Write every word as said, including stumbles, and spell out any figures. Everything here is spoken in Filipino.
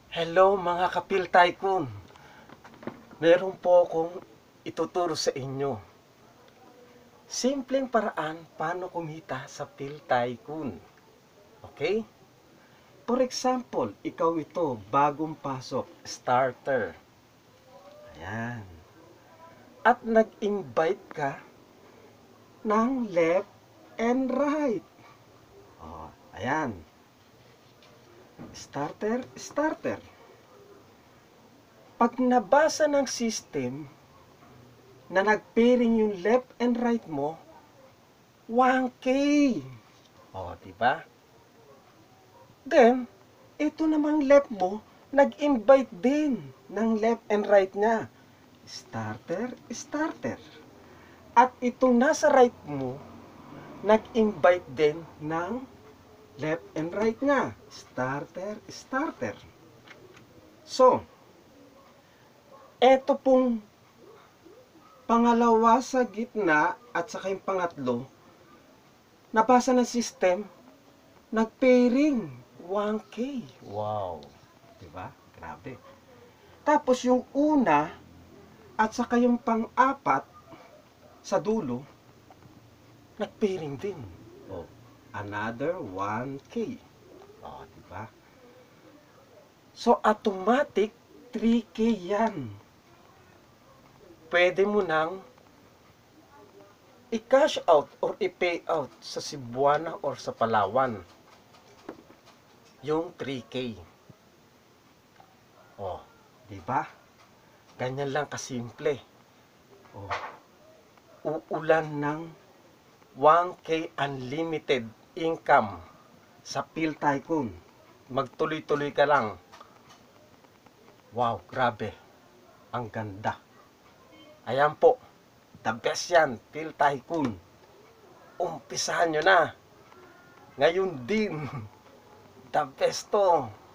Hello mga kapil tycoon. Meron po akong ituturo sa inyo. Simpleng paraan paano kumita sa Pil Tycoon. Okay? For example, ikaw ito, bagong pasok, starter. Ayan. At nag-invite ka ng left and right. Oh, ayan. Starter, starter. Pag nabasa ng system na nag-pairing yung left and right mo, one K. O, diba? Then, ito namang left mo, nag-invite din ng left and right niya. Starter, starter. At itong nasa right mo, nag-invite din ng left and right niya. Starter, starter. So, eto pong pangalawa sa gitna at saka yung pangatlo, nabasa ng system, nag-pairing, one K. Wow. Diba? Grabe. Tapos yung una at saka yung pang-apat sa dulo, nag-pairing din. Oh, another one K. Oh, diba? So, automatic three K yan. Pwede mo nang i-cash out or i-pay out sa Cebuana or sa Palawan yung three K. Oh, di ba? Ganyan lang kasimple. Oh, uulan ng one K unlimited income sa Pil Tycoon. Magtuloy-tuloy ka lang. Wow, grabe. Ang ganda. Ayan po, the best yan, Pil Tycoon. Umpisahan nyo na. Ngayon din, the best to.